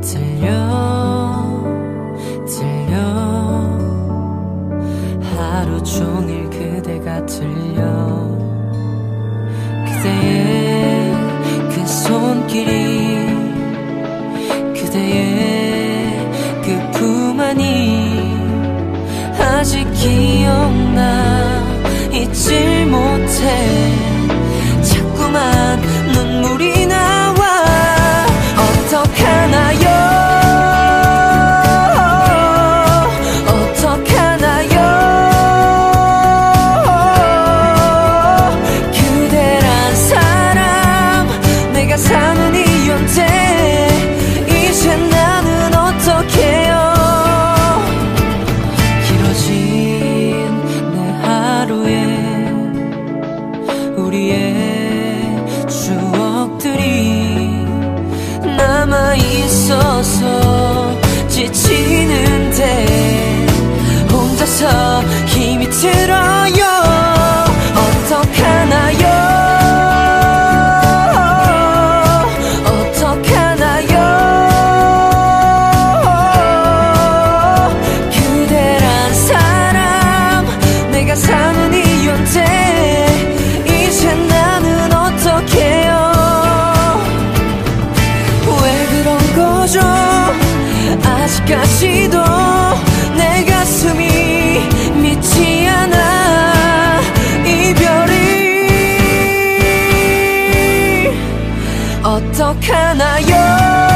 들려 하루 종일 그대가 들려 그대의 그 손길이 그대의 그 품 안이 아직 기억나 잊질 못해 자꾸만 눈물이 나와 어떡하나요 사는 이유인데 이제 나는 어떡해요 길어진 내 하루에 우리의 추억들이 남아있어서 지치는데 혼자서 힘이 들어요 어떡하나요 사는 이유인데 이제 나는 어떡해요 왜 그런 거죠 아직까지도 내 가슴이 믿지 않아 이별이 어떡하나요